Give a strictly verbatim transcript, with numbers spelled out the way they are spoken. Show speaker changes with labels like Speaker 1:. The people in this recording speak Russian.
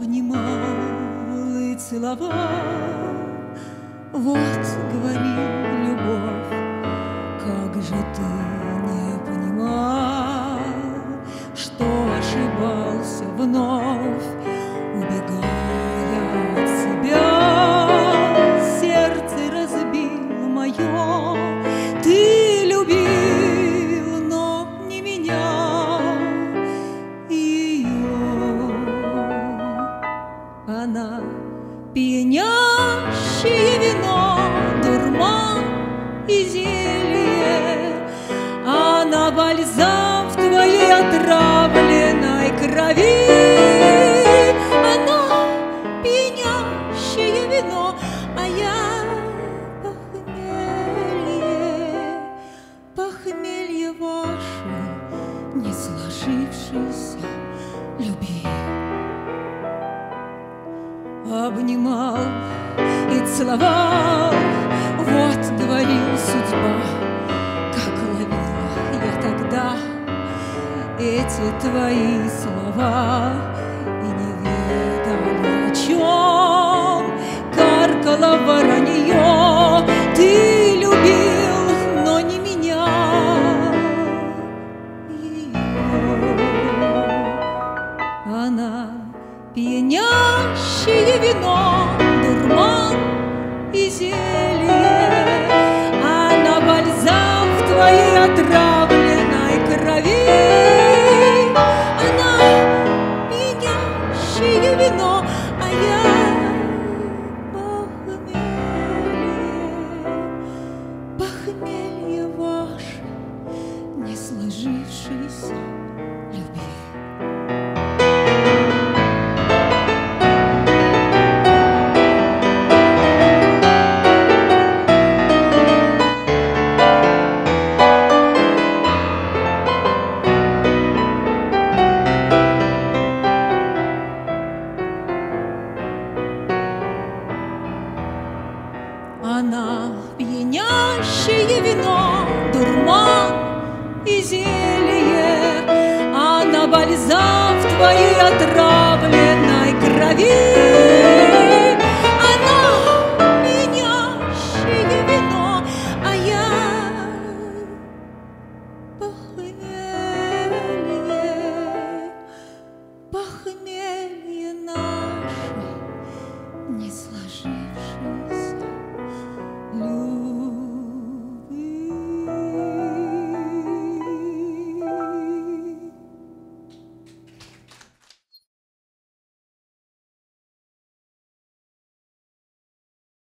Speaker 1: обнимал и целовал. Вот, говорил, любовь, как же ты не понимал, что ошибался вновь, убегая от себя. Сердце разбил мое, ты любил, но не меня. Ее, она пьянящее вино, дурман и зелье, она бальзам в твоей отравленной крови. Она пьянящее вино, а я похмелье, похмелье вашей не сложившейся любви. Обнимал и целовал, вот, говорил, судьба, как ловила я тогда эти твои слова, и не ведали, о чем каркало воронье. Ты любил, но не меня. Ее, она пьянящее вино, дурман и зелье, она бальзам в твоей отравленной крови. Она пьянящее вино, а я похмелье, похмелье ваше не сложившейся любви. Она пьянящее вино, дурман и зелье, она бальзам в твоей отравленной крови. Она пьянящее вино, а я похмелье, похмелье наше не сложившееся.